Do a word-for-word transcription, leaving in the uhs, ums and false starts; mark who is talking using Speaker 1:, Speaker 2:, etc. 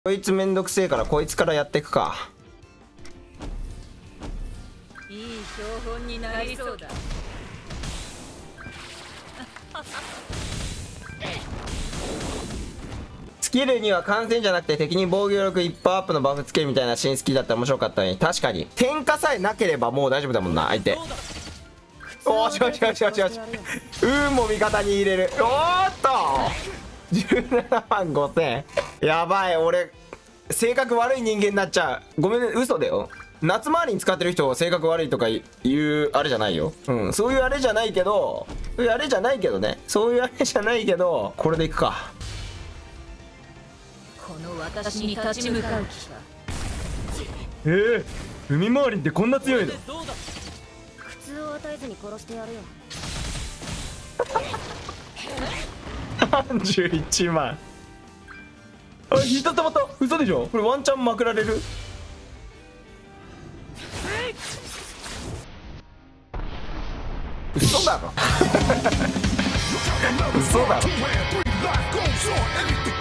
Speaker 1: こいつめんどくせえからこいつからやっていくか。
Speaker 2: いい標本になりそうだ。
Speaker 1: スキルには感染じゃなくて敵に防御力 いちパーセント アップのバフつけるみたいな新スキルだったら面白かったのに。確かに点火さえなければもう大丈夫だもんな相手。おーしよしよしよしよし。運も味方に入れる。おーっとじゅうななまんごせん。やばい、俺性格悪い人間になっちゃう。ごめんね、嘘だよ。夏回りに使ってる人性格悪いとかいうあれじゃないよ。うん、そういうあれじゃないけど、そういうあれじゃないけどね、そういうあれじゃないけど、これでいくか。
Speaker 2: この私に立ち向かう気か。
Speaker 1: えー、海回りってこんな強いの？
Speaker 3: 苦痛を与えずに殺してやるよ。
Speaker 1: さんじゅういちまん。あ、引いたたまった。嘘でしょ。これワンチャンまくられる。嘘だろ。嘘だろ。